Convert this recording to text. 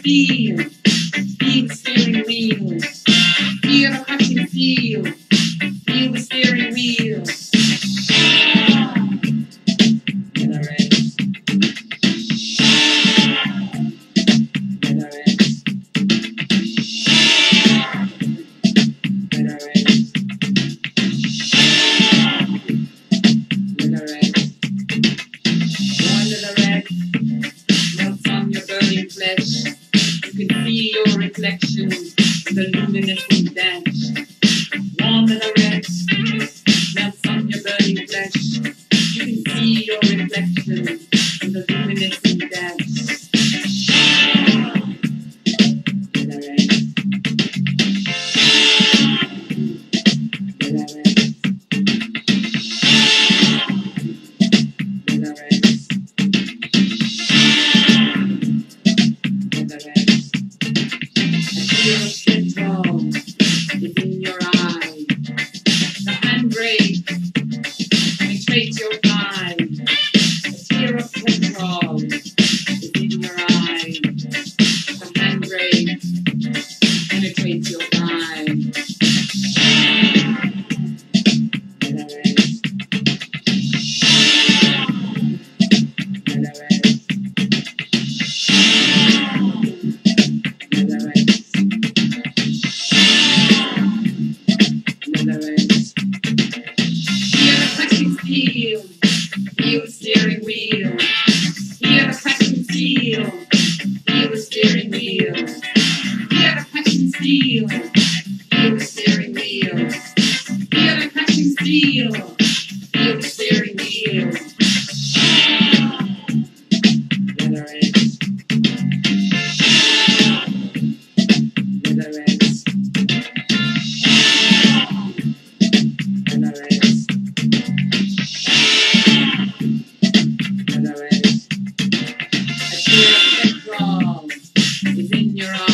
feel. Feel the steering wheel. Feel the crushing feel. Feel the steering wheel. Leatherette. Leatherette. Leatherette. One leatherette melts on your burning flesh. You can see your reflection in the luminescent dash. Warm leatherette melts on your burning flesh. You can see your reflection in the luminescent dash. Leatherette. Leatherette. Leatherette. Leatherette. A tear of petrol is in your eye. The handbrake penetrates your thigh. A tear of petrol is in your eye. The handbrake penetrates your thigh. Leatherette. Leatherette. Leatherette. Leatherette. Hear the crushing steel. Feel the steering wheel. Hear the crushing steel. Feel the steering wheel. Hear the crushing steel. Feel the steering wheel. Hear the crushing steel. Feel the steering wheel. Leatherette. Leatherette. Leatherette. Leatherette. A tear of petrol is in your eye.